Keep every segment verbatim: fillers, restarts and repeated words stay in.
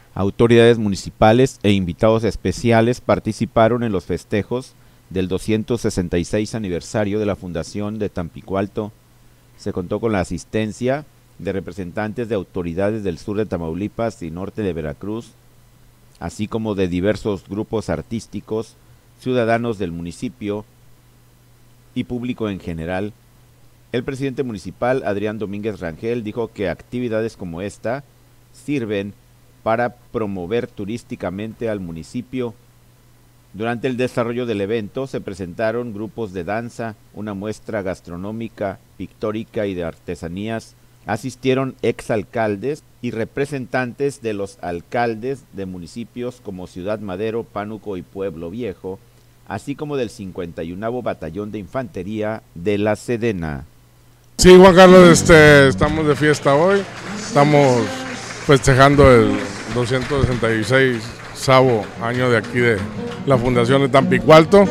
Autoridades municipales e invitados especiales participaron en los festejos del doscientos sesenta y seis aniversario de la fundación de Tampico Alto. Se contó con la asistencia de representantes de autoridades del sur de Tamaulipas y norte de Veracruz, así como de diversos grupos artísticos, ciudadanos del municipio y público en general. El presidente municipal, Adrián Domínguez Rangel, dijo que actividades como esta sirven para promover turísticamente al municipio. Durante el desarrollo del evento se presentaron grupos de danza, una muestra gastronómica, pictórica y de artesanías. Asistieron exalcaldes y representantes de los alcaldes de municipios como Ciudad Madero, Pánuco y Pueblo Viejo, así como del cincuenta y uno Batallón de Infantería de la Sedena. Sí, Juan Carlos, este, estamos de fiesta hoy, estamos festejando el doscientos sesenta y seis año de aquí de la Fundación de Tampico Alto,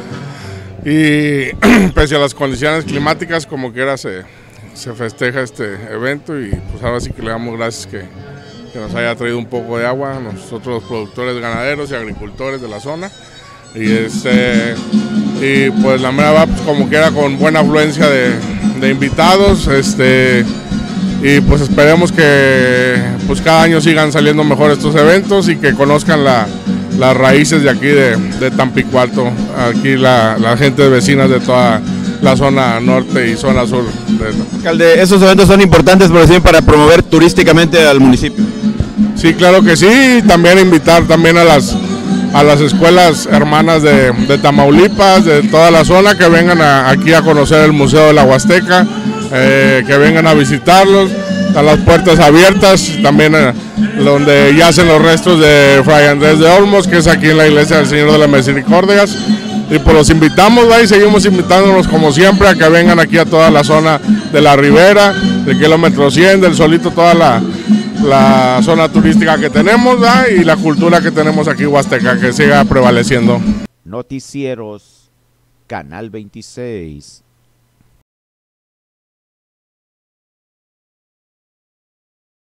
y pese a las condiciones climáticas, como quiera se, se festeja este evento, y pues ahora sí que le damos gracias que, que nos haya traído un poco de agua a nosotros los productores ganaderos y agricultores de la zona, y este y pues la mera va pues como quiera con buena afluencia de, de invitados, este y pues esperemos que pues cada año sigan saliendo mejor estos eventos y que conozcan la, las raíces de aquí de, de Tampico Alto, aquí la, la gente vecinas de toda la zona norte y zona sur. De... Alcalde, ¿esos eventos son importantes por decir, para promover turísticamente al municipio? Sí, claro que sí, y también invitar también a las a las escuelas hermanas de, de Tamaulipas, de toda la zona, que vengan a, aquí a conocer el Museo de la Huasteca, eh, que vengan a visitarlos, a las puertas abiertas, también eh, donde yacen los restos de Fray Andrés de Olmos, que es aquí en la iglesia del Señor de las Misericordias, y pues los invitamos, ¿va? Y seguimos invitándonos como siempre a que vengan aquí a toda la zona de la Ribera, del kilómetro cien, del Solito, toda la la zona turística que tenemos, ¿verdad? Y la cultura que tenemos aquí huasteca, que siga prevaleciendo. Noticieros, Canal veintiséis.